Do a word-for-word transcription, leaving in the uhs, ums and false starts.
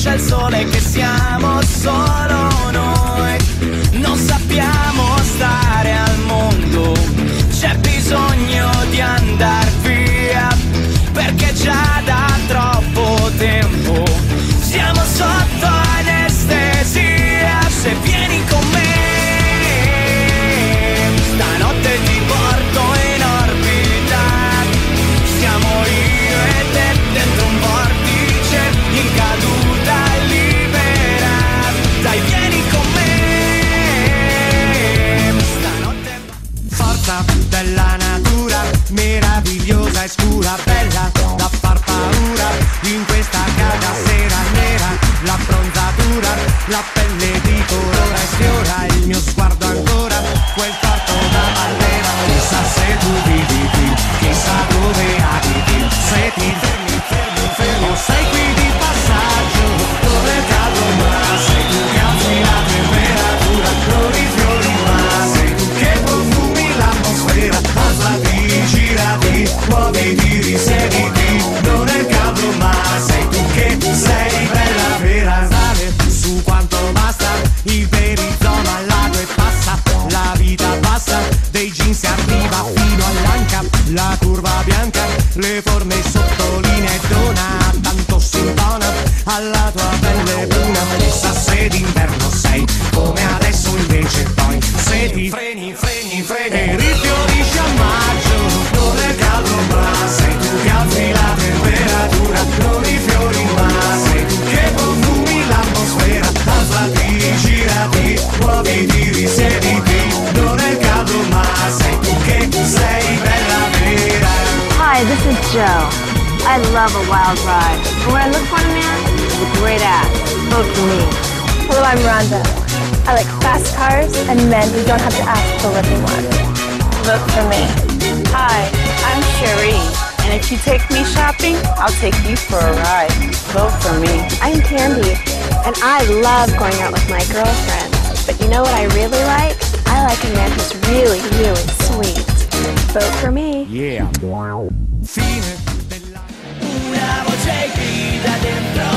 c'è il sole che siamo solo noi. Non sappiamo stare al mondo, c'è bisogno di andar via, perché già da troppo tempo siamo sotto anestesia. Se vieni con me stanotte ti porto in orbita, siamo io e te dentro un vortice in caduta libera. Dai vieni con me stanotte. Forza della natura, meravigliosa e scura, bella da far paura in questa calda sera nera. La bronzatura, la pelle di colore sfiora il mio sguardo ancora, quel fatto da bandera. Chissà se tu vivi qui, chissà dove abiti, se ti fermi, fermi, fermi o sei qui di passaggio, dove cado ma sei tu che alzi la temperatura, non i fiori ma sei tu che profumi l'atmosfera. Alzati, girati, muoviti, risiediti, non è caldo ma sei tu che sei bella vera. Sale su quanto basta, il perizoma al lago e passa, la vita passa, dei jeans si arriva fino all'anca, la curva bianca, le forme sottolinea e dona, tanto si intona alla tua pelle bruna. Chissà se d'inverno sei come adesso invece poi, se ti freni, freni, freni e rifiorisci a maggio, non è caldo ma sei tu che alzi la temperatura, non i fiori ma sei tu che profumi l'atmosfera. Alzati, girati, muoviti, risiediti, non è caldo ma sei tu che sei bella vera. Hi, this is Joe. I love a wild ride. And when I look for a man with a great ass, vote for me. Hello, I'm Rhonda. I like fast cars and men who don't have to ask for what they want. Vote for me. Hi, I'm Cherie, and if you take me shopping, I'll take you for a ride. Vote for me. I'm Candy, and I love going out with my girlfriends. But you know what I really like? I like a man who's really, really sweet. Vote for me. Yeah. Fine della... Una voce grida dentro